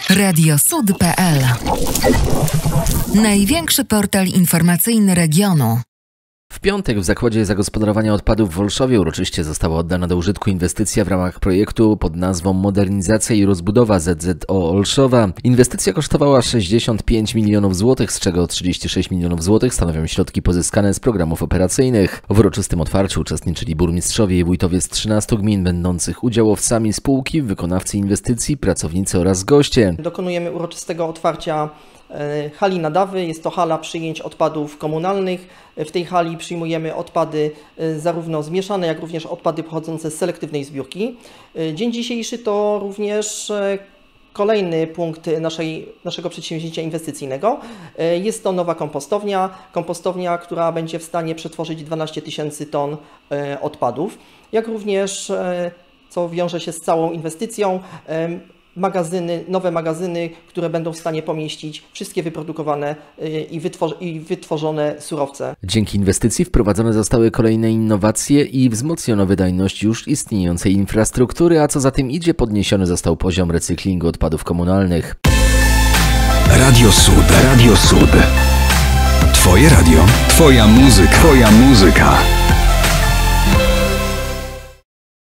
Radiosud.pl. Największy portal informacyjny regionu. W piątek w Zakładzie Zagospodarowania Odpadów w Olszowie uroczyście została oddana do użytku inwestycja w ramach projektu pod nazwą Modernizacja i rozbudowa ZZO Olszowa. Inwestycja kosztowała 65 milionów złotych, z czego 36 milionów złotych stanowią środki pozyskane z programów operacyjnych. W uroczystym otwarciu uczestniczyli burmistrzowie i wójtowie z 13 gmin będących udziałowcami spółki, wykonawcy inwestycji, pracownicy oraz goście. Dokonujemy uroczystego otwarcia hali Nadawy. Jest to hala przyjęć odpadów komunalnych. W tej hali przyjmujemy odpady zarówno zmieszane, jak również odpady pochodzące z selektywnej zbiórki. Dzień dzisiejszy to również kolejny punkt naszego przedsięwzięcia inwestycyjnego. Jest to nowa kompostownia, która będzie w stanie przetworzyć 12 tysięcy ton odpadów, jak również, co wiąże się z całą inwestycją, nowe magazyny, które będą w stanie pomieścić wszystkie wyprodukowane i wytworzone surowce. Dzięki inwestycji wprowadzone zostały kolejne innowacje i wzmocniono wydajność już istniejącej infrastruktury, a co za tym idzie, podniesiony został poziom recyklingu odpadów komunalnych. Radio Sud. Radio Sud. Twoje radio. Twoja muzyka. Twoja muzyka.